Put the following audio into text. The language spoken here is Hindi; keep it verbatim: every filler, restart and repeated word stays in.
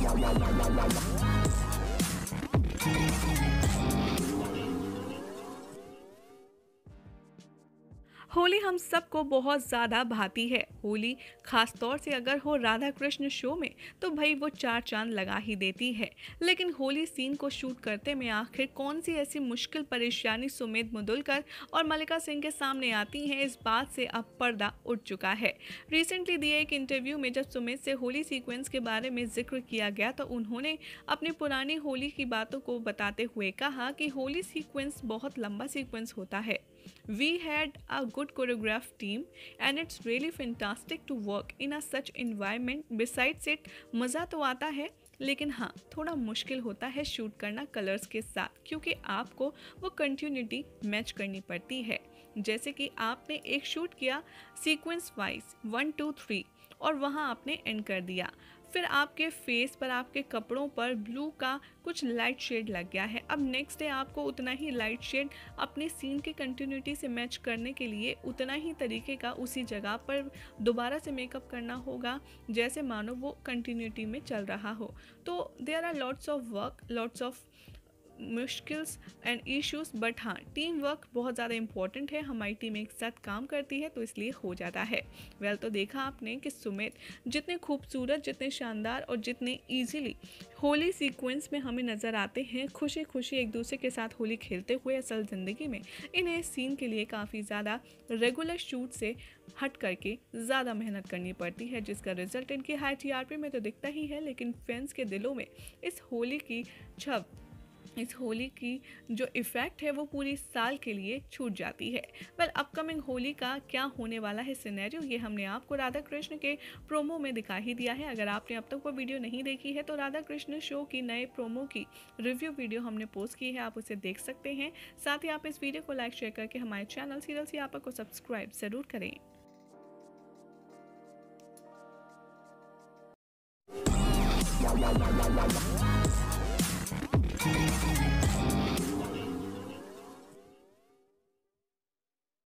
होली हम सबको बहुत ज़्यादा भाती है। होली खास तौर से अगर हो राधा कृष्ण शो में तो भाई वो चार चांद लगा ही देती है। लेकिन होली सीन को शूट करते में आखिर कौन सी ऐसी मुश्किल परेशानी सुमेध मुंदुलकर और मल्लिका सिंह के सामने आती हैं, इस बात से अब पर्दा उठ चुका है। रिसेंटली दिए एक इंटरव्यू में जब सुमेध से होली सीक्वेंस के बारे में जिक्र किया गया तो उन्होंने अपनी पुरानी होली की बातों को बताते हुए कहा कि होली सीक्वेंस बहुत लंबा सीक्वेंस होता है। We had a good choreographed team and it's really fantastic to work in a such environment. Besides it, मज़ा तो आता है, लेकिन हाँ थोड़ा मुश्किल होता है शूट करना कलर्स के साथ, क्योंकि आपको वो कंटिन्यूटी मैच करनी पड़ती है। जैसे कि आपने एक शूट किया sequence wise one two three और वहाँ आपने एंड कर दिया, फिर आपके फेस पर आपके कपड़ों पर ब्लू का कुछ लाइट शेड लग गया है। अब नेक्स्ट डे आपको उतना ही लाइट शेड अपने सीन की कंटिन्यूटी से मैच करने के लिए उतना ही तरीके का उसी जगह पर दोबारा से मेकअप करना होगा, जैसे मानो वो कंटिन्यूटी में चल रहा हो। तो there are lots of work, lots of मुश्किल्स एंड इश्यूज, बट हाँ टीम वर्क बहुत ज़्यादा इंपॉर्टेंट है। हमारी टीम एक साथ काम करती है तो इसलिए हो जाता है। वेल well, तो देखा आपने कि सुमेध जितने खूबसूरत, जितने शानदार और जितने इजीली होली सीक्वेंस में हमें नज़र आते हैं, खुशी खुशी एक दूसरे के साथ होली खेलते हुए असल ज़िंदगी में इन्हें सीन के लिए काफ़ी ज़्यादा रेगुलर शूट से हट करके ज़्यादा मेहनत करनी पड़ती है, जिसका रिजल्ट इनकी हाई टीआरपी में तो दिखता ही है, लेकिन फैंस के दिलों में इस होली की छब, इस होली की जो इफ़ेक्ट है वो पूरी साल के लिए छूट जाती है। वेल अपकमिंग होली का क्या होने वाला है सिनेरियो, ये हमने आपको राधा कृष्ण के प्रोमो में दिखा ही दिया है। अगर आपने अब तक वो वीडियो नहीं देखी है तो राधा कृष्ण शो की नए प्रोमो की रिव्यू वीडियो हमने पोस्ट की है, आप उसे देख सकते हैं। साथ ही आप इस वीडियो को लाइक शेयर करके हमारे चैनल सीरियल सियापा को सब्सक्राइब ज़रूर करें।